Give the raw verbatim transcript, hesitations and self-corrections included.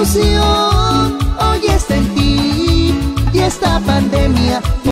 solución hoy está en ti y esta pandemia